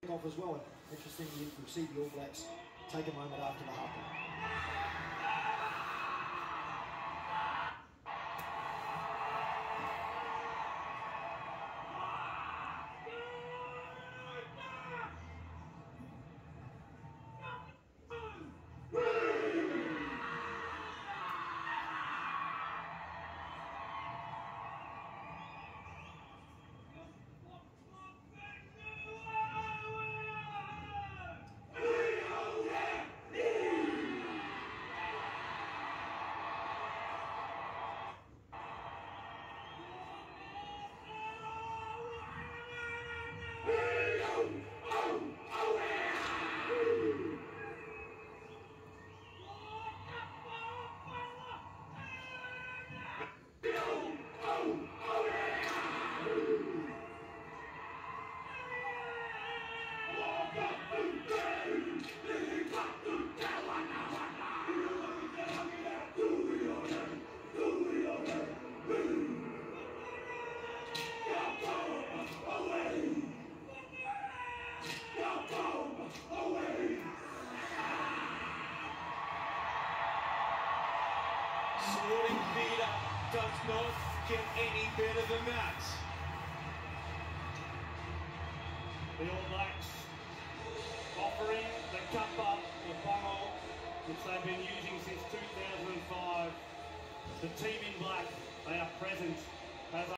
off as well. Interestingly, you'll see the All Blacks take a moment after the half. Sporting theatre does not get any better than that. The All Blacks offering the kappa, the bungle, which they've been using since 2005. The team in black, they are present as